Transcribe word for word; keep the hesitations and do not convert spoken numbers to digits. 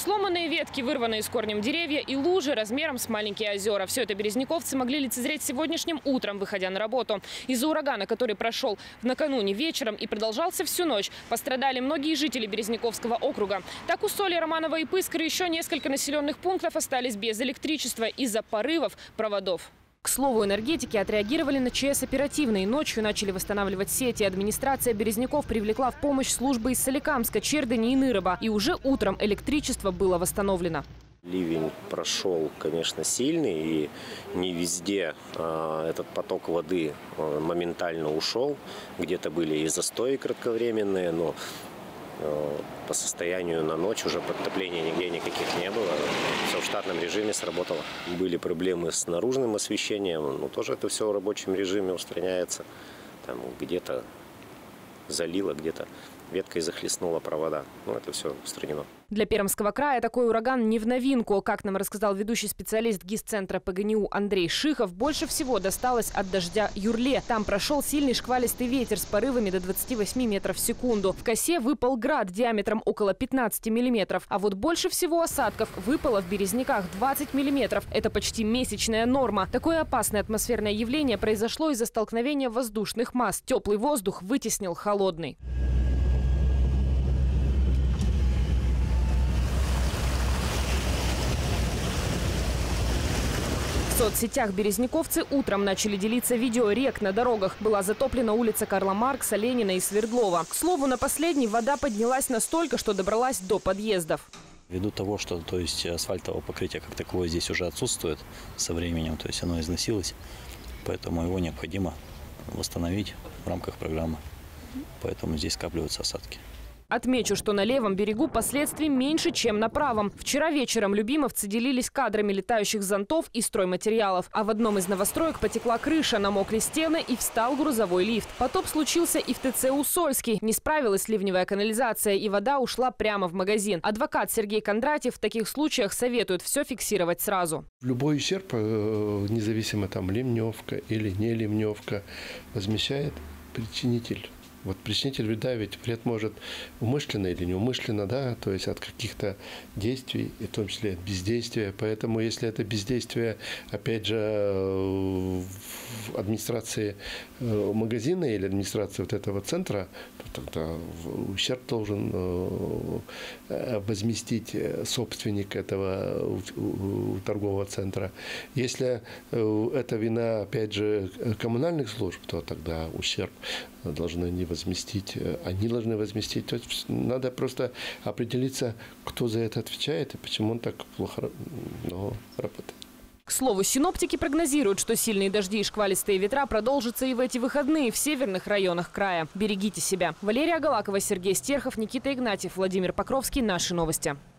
Сломанные ветки, вырванные с корнем деревья и лужи размером с маленькие озера. Все это березняковцы могли лицезреть сегодняшним утром, выходя на работу. Из-за урагана, который прошел накануне вечером и продолжался всю ночь, пострадали многие жители Березняковского округа. Так Усолье, Романово и Пыскар и еще несколько населенных пунктов остались без электричества из-за порывов проводов. К слову, энергетики отреагировали на ЧС оперативно и ночью начали восстанавливать сети. Администрация Березняков привлекла в помощь службы из Соликамска, Чердани и Ныроба. И уже утром электричество было восстановлено. Ливень прошел, конечно, сильный, и не везде э, этот поток воды э, моментально ушел. Где-то были и застои кратковременные, но э, по состоянию на ночь уже подтопления нигде никаких не было. Все в штатном режиме сработало. Были проблемы с наружным освещением, но тоже это все в рабочем режиме устраняется. Там где-то залило, где-то веткой захлестнула провода. Ну, это все устранено. Для Пермского края такой ураган не в новинку. Как нам рассказал ведущий специалист ГИС-центра ПГНИУ Андрей Шихов, больше всего досталось от дождя Юрле. Там прошел сильный шквалистый ветер с порывами до двадцати восьми метров в секунду. В косе выпал град диаметром около пятнадцати миллиметров. А вот больше всего осадков выпало в Березняках – двадцать миллиметров. Это почти месячная норма. Такое опасное атмосферное явление произошло из-за столкновения воздушных масс. Теплый воздух вытеснил холодный. В соцсетях березняковцы утром начали делиться видео рек на дорогах. Была затоплена улица Карла Маркса, Ленина и Свердлова. К слову, на последней вода поднялась настолько, что добралась до подъездов. Ввиду того, что то есть, асфальтового покрытия как таковое здесь уже отсутствует со временем, то есть оно износилось, поэтому его необходимо восстановить в рамках программы. Поэтому здесь скапливаются осадки. Отмечу, что на левом берегу последствий меньше, чем на правом. Вчера вечером любимовцы делились кадрами летающих зонтов и стройматериалов. А в одном из новостроек потекла крыша, намокли стены и встал грузовой лифт. Потоп случился и в ТЦ «Усольский». Не справилась ливневая канализация, и вода ушла прямо в магазин. Адвокат Сергей Кондратьев в таких случаях советует все фиксировать сразу. Любой ущерб, независимо там ливневка или не ливневка, возмещает причинитель. Вот причинитель вреда, ведь вред может умышленно или неумышленно, да, то есть от каких-то действий, и в том числе от бездействия. Поэтому если это бездействие, опять же, в администрации магазина или администрации вот этого центра, то тогда ущерб должен возместить собственник этого торгового центра. Если это вина, опять же, коммунальных служб, то тогда ущерб должны не возместить, они должны возместить. То есть надо просто определиться, кто за это отвечает и почему он так плохо но, работает. К слову, синоптики прогнозируют, что сильные дожди и шквалистые ветра продолжатся и в эти выходные в северных районах края. Берегите себя. Валерия Галакова, Сергей Стерхов, Никита Игнатьев, Владимир Покровский. Наши новости.